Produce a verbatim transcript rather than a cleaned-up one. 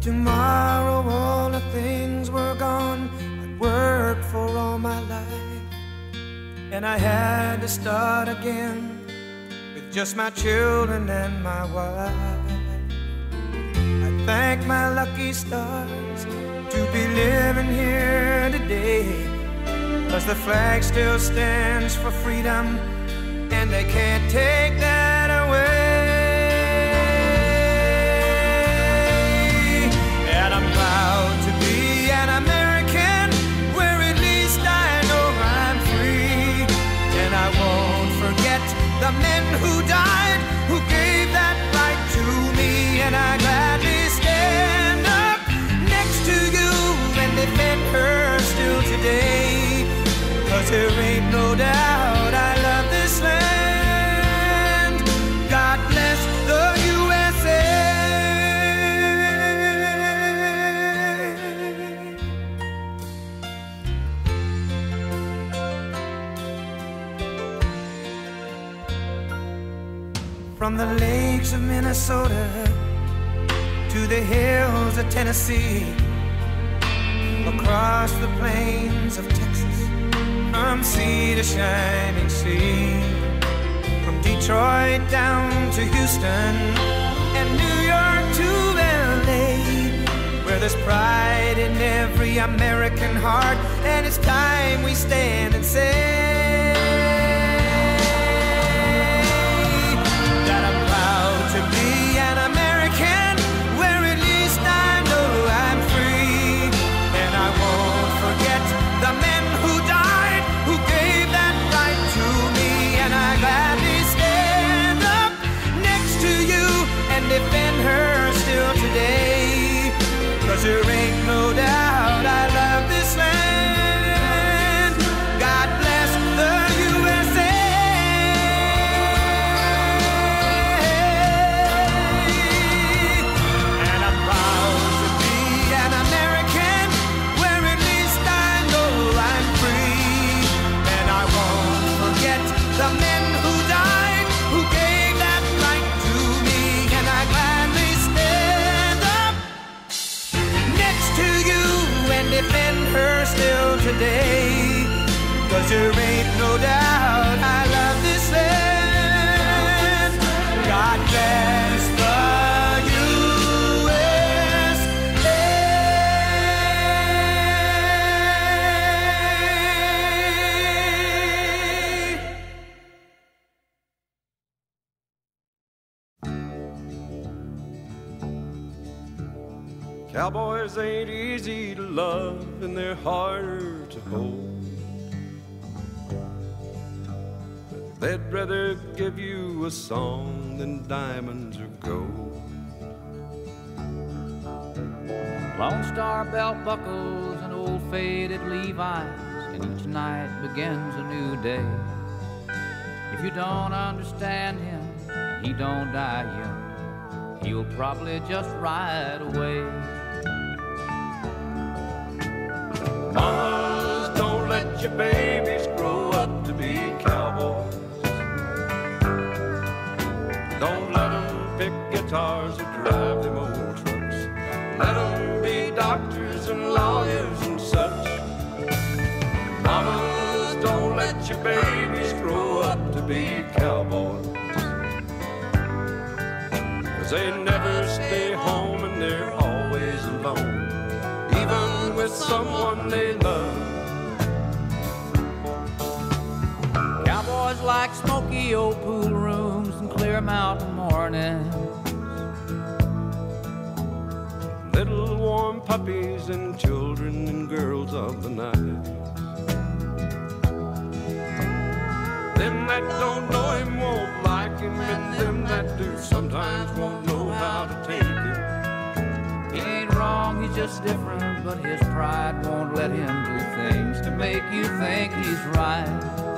tomorrow all the things were gone I'd worked for all my life, and I had to start again with just my children and my wife. I thank my lucky stars to be living here today, 'cause the flag still stands for freedom, and they can't take that away. And I'm proud to be an American, where at least I know I'm free. And I won't forget the men who died, who gave that right to me. And I gladly stand up next to you and defend her still today, 'cause there ain't no doubt I love this land. God bless the U S A. From the lakes of Minnesota to the hills of Tennessee, across the plains of Texas, from sea to shining sea, from Detroit down to Houston and New York to L A, where there's pride in every American heart, and it's time we stand and say that I'm proud to be an American, where at least I know I'm free. And I won't forget the men who died, who gave that right to me. And I gladly stand up next to you and defend her still today, 'cause there ain't no doubt I love this land. God bless the U S A. And I'm proud to be an American, where at least I know I'm free. And I won't forget the men who died, who gave that right to me. And I gladly stand up next to you and defend her still today, 'cause there ain't no doubt I love this land. God bless the U S A. Cowboys ain't easy to love, and they're harder to hold. They'd rather give you a song than diamonds or gold. Lone Star belt buckles and old faded Levi's, and each night begins a new day. If you don't understand him, he don't die young, he'll probably just ride away. Mamas, don't let your babies grow up to be cowboys. Don't let them pick guitars or drive them old trucks. Let them be doctors and lawyers and such. Mamas, don't let your babies grow up to be cowboys, 'cause they never stay home and they're always alone, even with someone they love. Cowboys like smoky old pool rooms and clear mountain mornings, Little warm puppies and children and girls of the night. Them that don't know him won't like him, and them that do sometimes won't know how to take it. he ain't wrong, he's just different, but his pride won't let him do things to make you think he's right.